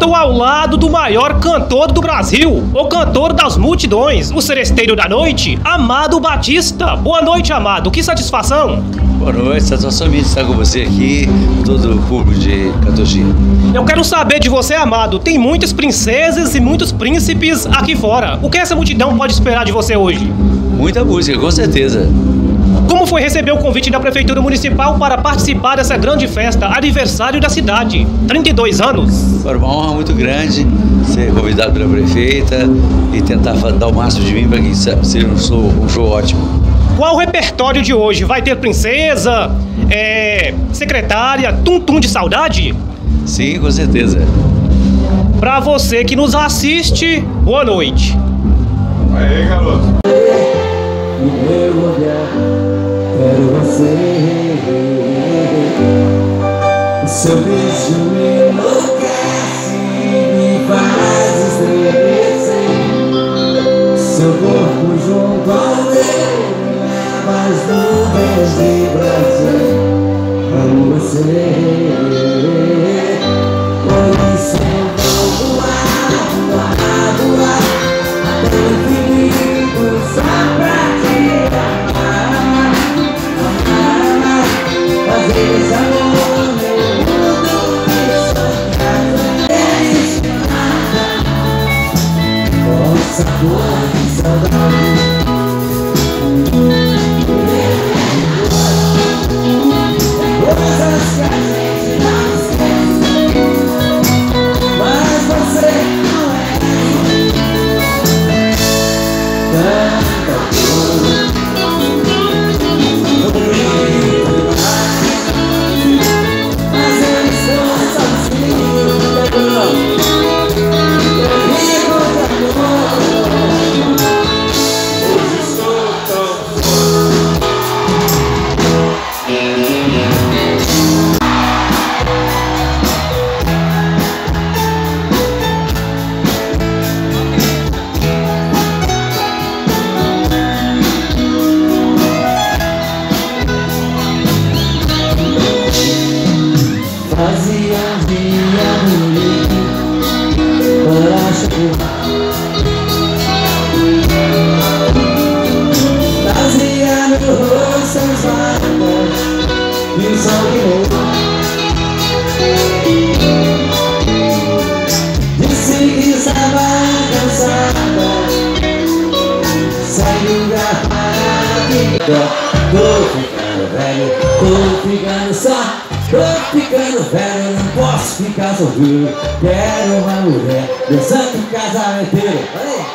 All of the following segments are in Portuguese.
estou ao lado do maior cantor do Brasil, o cantor das multidões, o seresteiro da noite, Amado Batista. Boa noite, Amado. Que satisfação! Boa noite, satisfação minha estar com você aqui, todo o público de Catogia. Eu quero saber de você, Amado. Tem muitas princesas e muitos príncipes aqui fora. O que essa multidão pode esperar de você hoje? Muita música, com certeza. Como foi receber o convite da Prefeitura Municipal para participar dessa grande festa, aniversário da cidade? 32 anos. Foi uma honra muito grande ser convidado pela prefeita e tentar dar o máximo de mim para que seja um show ótimo. Qual o repertório de hoje? Vai ter princesa, secretária, tum-tum de saudade? Sim, com certeza. Pra você que nos assiste, boa noite. Aê, garoto. No meu olhar, quero você. O seu beijo me enlouquece, me faz estremecer. Seu corpo junto ao meu, as nuvens de Brasil. Amo você. Por isso eu vou voar, até o infinito, só pra te amar, fazer esse amor, meu mundo me sonhar, deixe nada, com sabor de saudade. Coisas que a gente não esquece, mas você não é tanta coisa. Bonito demais, mas eu estou sozinho. Rico de amor, hoje estou tão só. Fazia um dia bonito para chegar, trazia no rosto seus lábios e o sol guiou. Disse que estava cansada, saiu garrafada. Tô ficando velho, tô ficando só. Tô ficando velho, não posso ficar solteiro. Quero uma mulher, meu santo casamenteiro. Olha aí.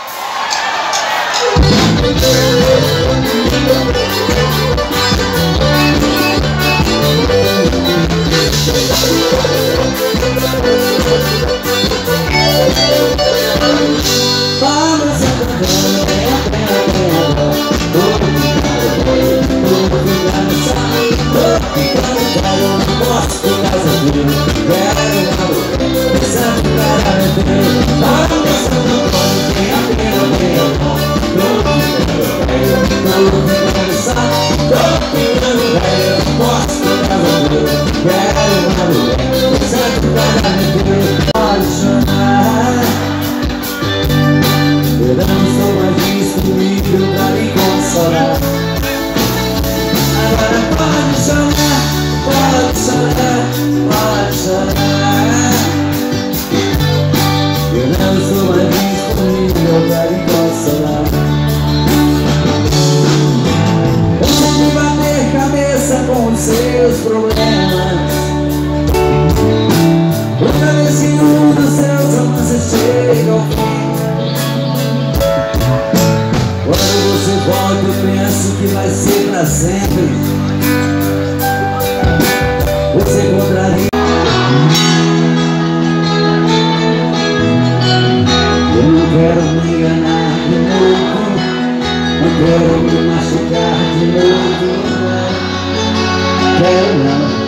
Vamos andando, vem a pena. Tô ficando velho, tô ficando só. Tô ficando velho, não posso ficar solteiro. Quero uma mulher, meu santo casamenteiro. Vamos andando, vem a pena, vem a pena. Tô ficando velho, tô ficando só. Tô ficando velho, não posso ficar solteiro. Quero uma mulher, meu santo casamenteiro. Pode chorar, eu não sou mais disponível pra me consolar. Agora pode chorar, pode chorar, pode chorar. Eu não sou mais disponível pra me consolar. Você de bater cabeça com os seus problemas, outra vez que um dos seus romances chega ao fim. Quando você volta eu penso que vai ser pra sempre. Você contraria. Eu não quero me enganar de novo, não quero me machucar de novo. Quero não.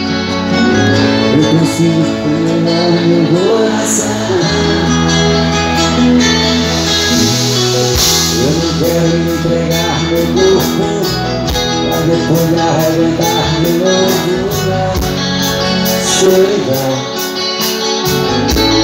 Eu consigo cuidar meu coração. Eu não quero me entregar meu corpo pra depois arrebentar de novo. Solidão.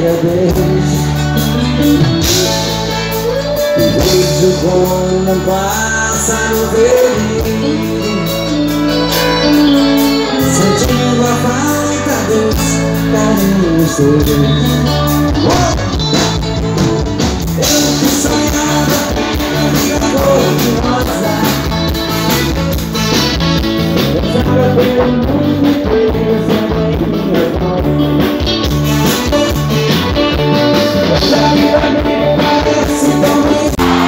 primeira vez. Beijo como um pássaro feliz, sentindo a falta dos carinhos teus. Eu que sonhava com minha cor de rosa, pensava pelo mundo inteiro sendo em minha voz. Essa vida me parece tão linda.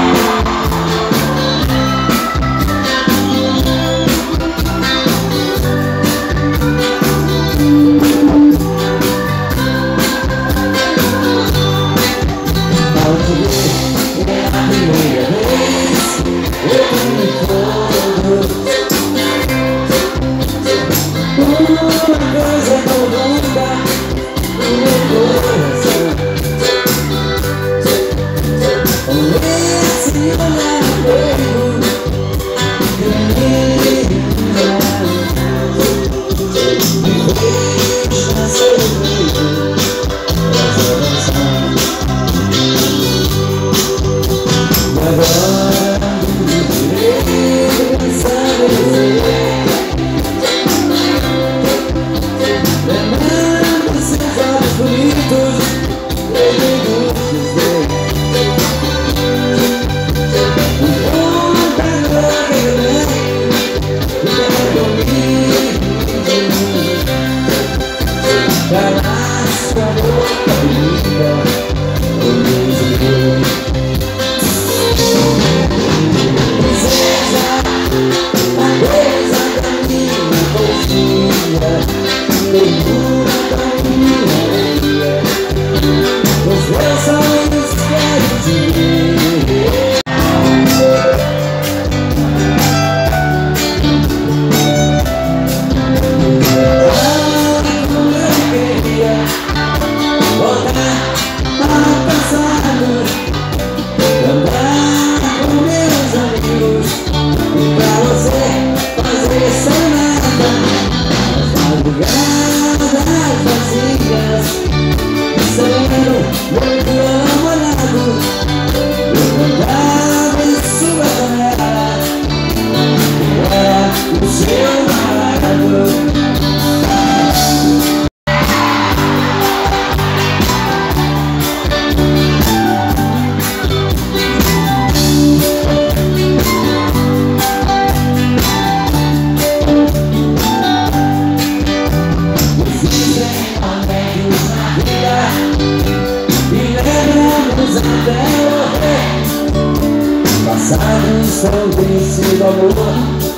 Passados tão tristes do amor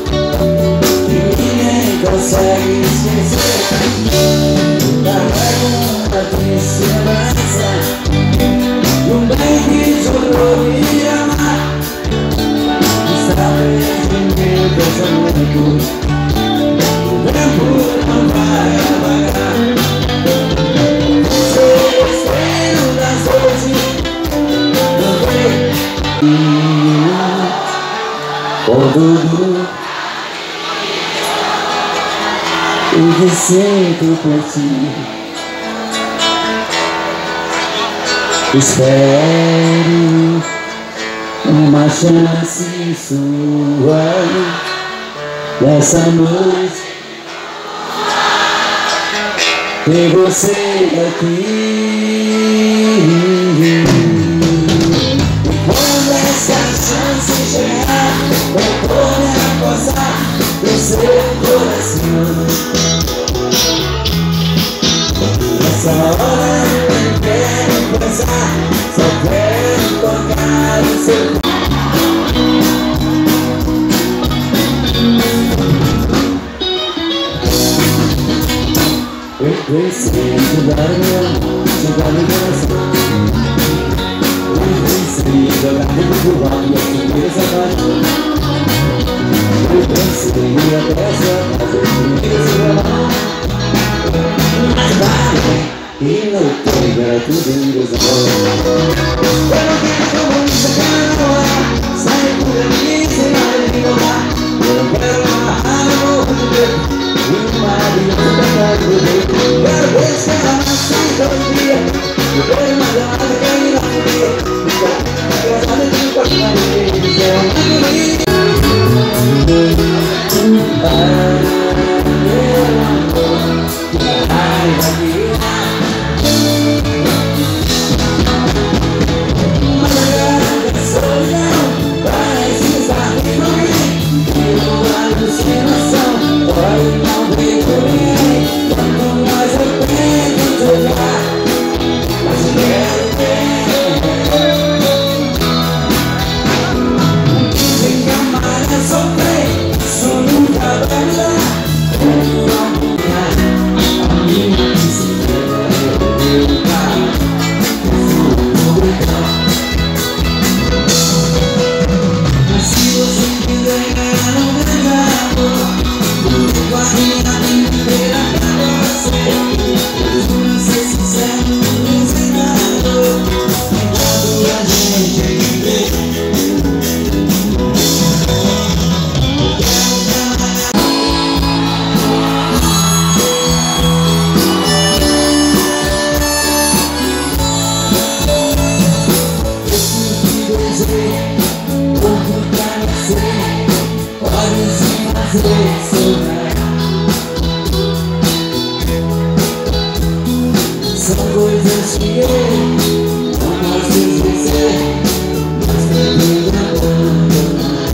que ninguém consegue esquecer. Carrego uma triste lembrança de um bem que jurou me amar. Está preso em meu pensamento, o tempo não vai apagar. Sou o espelho das noites, não vejo o que sinto por ti. Espero uma chance sua nessa noite, ter você aqui. Quando essa chance chegar, eu vou me apossar do seu coração. Nessa hora eu não quero pensar, só quero tocar o seu. Eu pensei em mudar meu amor, chegar no coração. Jogar dentro do ar e acender essa paixão. Eu pensei em ir até a sua casa, eu queria seu violão. Mas vale, e não tem, era tudo em ilusão. Eu não quero música no ar, sair por ali sem nada me enrolar. Eu não quero amarrar no morro do dedo e uma aliança da tarde do dedo. Quero ver se ela nasce todo dia. São coisas que eu não posso esquecer, mas pretendo abandonar.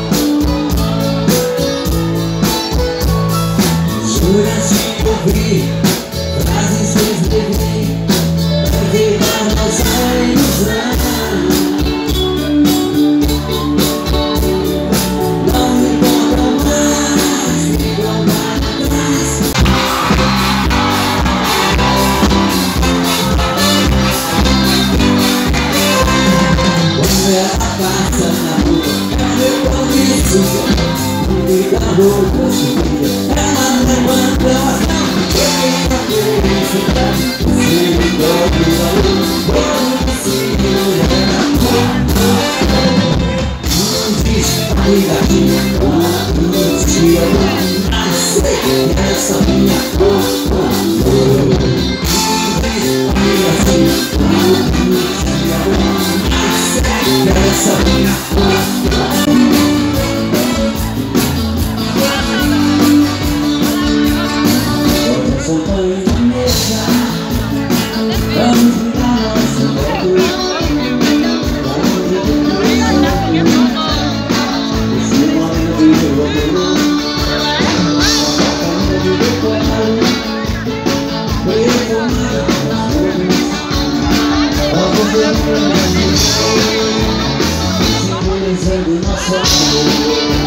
Juras que ouvi, frases que escrevi, pra evitar nossa ilusão. Não me encontram mais, ficam para trás. Ela passa na rua, eu conheço fica a roupa subida. Ela levanta as mãos, eu cabeça pra se encontrar na lua. Quando se não diz a ligadinha, não te amo, não sei essa minha cor. Essa minha champanhe na mesa, vamos virar nosso mundo. Esse momento de loucura, a de decorar, performar as cores, vamos ver o simbolizando nosso amor.